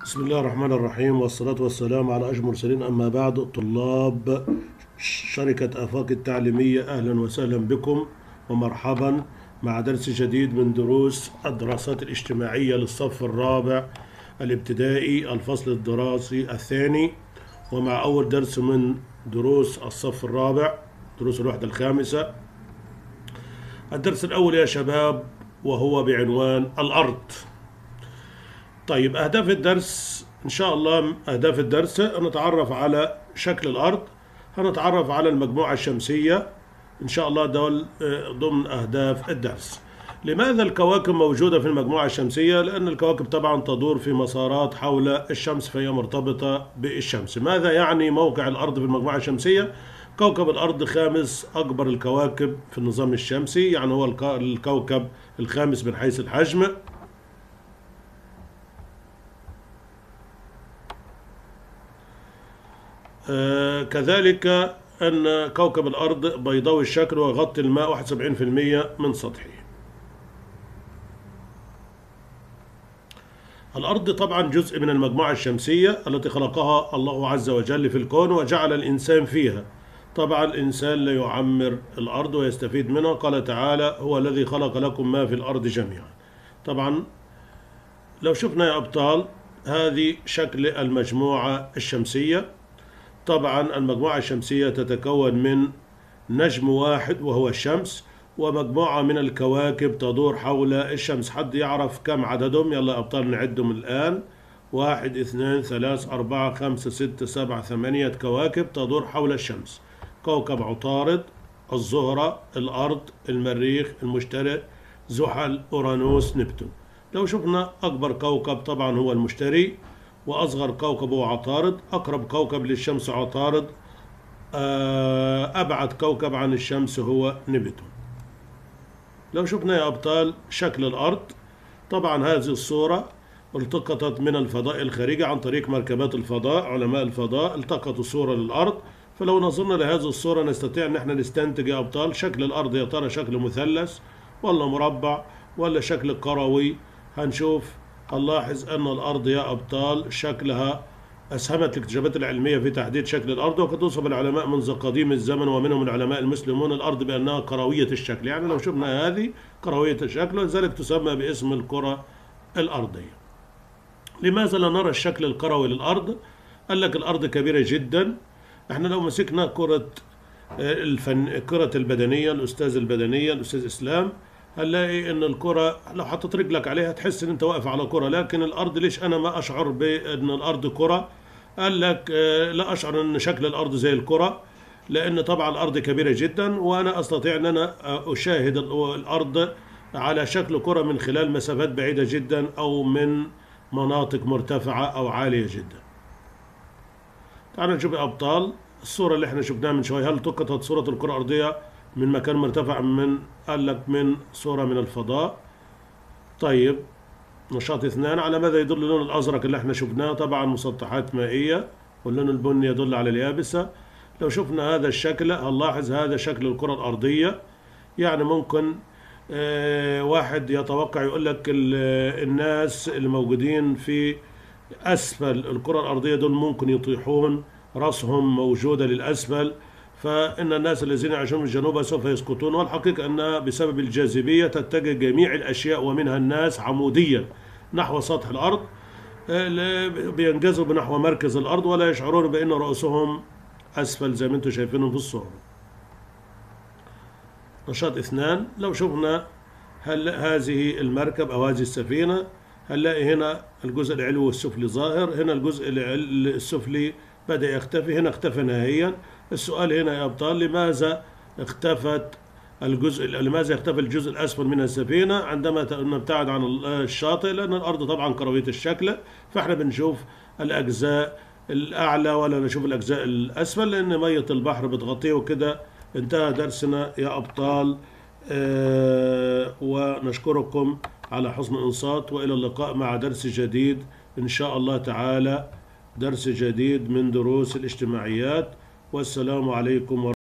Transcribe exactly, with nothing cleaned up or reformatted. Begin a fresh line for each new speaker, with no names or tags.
بسم الله الرحمن الرحيم، والصلاة والسلام على أشرف المرسلين. أما بعد، طلاب شركة آفاق التعليمية، أهلا وسهلا بكم ومرحبا مع درس جديد من دروس الدراسات الاجتماعية للصف الرابع الابتدائي الفصل الدراسي الثاني، ومع أول درس من دروس الصف الرابع دروس الوحدة الخامسة. الدرس الأول يا شباب وهو بعنوان الأرض. طيب، أهداف الدرس إن شاء الله. أهداف الدرس نتعرف على شكل الأرض، هنتعرف على المجموعة الشمسية إن شاء الله، دول ضمن أهداف الدرس. لماذا الكواكب موجودة في المجموعة الشمسية؟ لأن الكواكب طبعا تدور في مسارات حول الشمس، فهي مرتبطة بالشمس. ماذا يعني موقع الأرض في المجموعة الشمسية؟ كوكب الأرض خامس أكبر الكواكب في النظام الشمسي، يعني هو الكوكب الخامس من حيث الحجم. آه كذلك أن كوكب الأرض بيضاوي الشكل ويغطي الماء واحد وسبعين بالمئة من سطحه. الأرض طبعا جزء من المجموعة الشمسية التي خلقها الله عز وجل في الكون وجعل الإنسان فيها. طبعا الإنسان لا يعمر الأرض ويستفيد منها. قال تعالى: هو الذي خلق لكم ما في الأرض جميعا. طبعا لو شفنا يا أبطال، هذه شكل المجموعة الشمسية. طبعا المجموعة الشمسية تتكون من نجم واحد وهو الشمس، ومجموعة من الكواكب تدور حول الشمس. حد يعرف كم عددهم؟ يلا يا أبطال نعدهم الآن: واحد، اثنين، ثلاث، أربعة، خمسة، ستة، سبعة، ثمانية كواكب تدور حول الشمس. كوكب عطارد، الزهرة، الأرض، المريخ، المشتري، زحل، أورانوس، نبتون. لو شفنا أكبر كوكب طبعا هو المشتري، وأصغر كوكب هو عطارد. أقرب كوكب للشمس عطارد، أبعد كوكب عن الشمس هو نبتون. لو شفنا يا أبطال شكل الأرض، طبعا هذه الصورة التقطت من الفضاء الخارجي عن طريق مركبات الفضاء. علماء الفضاء التقطوا صورة للأرض، فلو نظرنا لهذه الصورة نستطيع أن احنا نستنتج يا أبطال شكل الأرض. يا ترى شكل مثلث ولا مربع ولا شكل كروي؟ هنشوف. هنلاحظ أن الأرض يا أبطال شكلها أسهمت الاكتشافات العلمية في تحديد شكل الأرض، وقد وصف العلماء منذ قديم الزمن ومنهم العلماء المسلمون الأرض بأنها كروية الشكل. يعني لو شفنا هذه كروية الشكل، ولذلك تسمى باسم الكرة الأرضية. لماذا لا نرى الشكل الكروي للأرض؟ قال لك الأرض كبيرة جدا. احنا لو مسكنا كرة الفن كرة البدنية، الأستاذ البدنية الأستاذ إسلام، هنلاقي ان الكرة لو حطيت رجلك عليها تحس ان انت واقف على كرة. لكن الارض ليش انا ما اشعر بان الارض كرة؟ قال لك لا اشعر ان شكل الارض زي الكرة، لان طبعا الارض كبيرة جدا، وانا استطيع ان انا اشاهد الارض على شكل كرة من خلال مسافات بعيدة جدا او من مناطق مرتفعة او عالية جدا. تعالوا نشوف يا ابطال الصورة اللي احنا شفناها من شوية. هل التقطت صورة الكرة الارضية من مكان مرتفع؟ من قال لك من صورة من الفضاء. طيب، نشاط اثنان، على ماذا يدل اللون الأزرق اللي احنا شفناه؟ طبعا مسطحات مائية، واللون البني يدل على اليابسة. لو شفنا هذا الشكل هنلاحظ هذا شكل الكرة الأرضية. يعني ممكن اه واحد يتوقع يقول لك الناس الموجودين في أسفل الكرة الأرضية دول ممكن يطيحون، رأسهم موجودة للأسفل، فإن الناس الذين يعيشون في الجنوب سوف يسقطون. والحقيقة أنها بسبب الجاذبية تتجه جميع الأشياء ومنها الناس عموديا نحو سطح الأرض، بينجذبوا نحو مركز الأرض ولا يشعرون بأن رؤوسهم أسفل زي ما أنتم شايفينهم في الصورة. نشاط اثنان، لو شفنا هل هذه المركب أو هذه السفينة، هنلاقي هنا الجزء العلوي والسفلي ظاهر، هنا الجزء السفلي بدأ يختفي، هنا اختفى نهائيا. السؤال هنا يا أبطال، لماذا اختفت الجزء لماذا اختفى الجزء الأسفل من السفينة عندما نبتعد عن الشاطئ؟ لأن الأرض طبعا كروية الشكل، فاحنا بنشوف الأجزاء الأعلى ولا نشوف الأجزاء الأسفل، لأن مية البحر بتغطيه. وكده انتهى درسنا يا أبطال، آه ونشكركم على حسن الإنصات، وإلى اللقاء مع درس جديد إن شاء الله تعالى، درس جديد من دروس الاجتماعيات. والسلام عليكم ورحمة الله.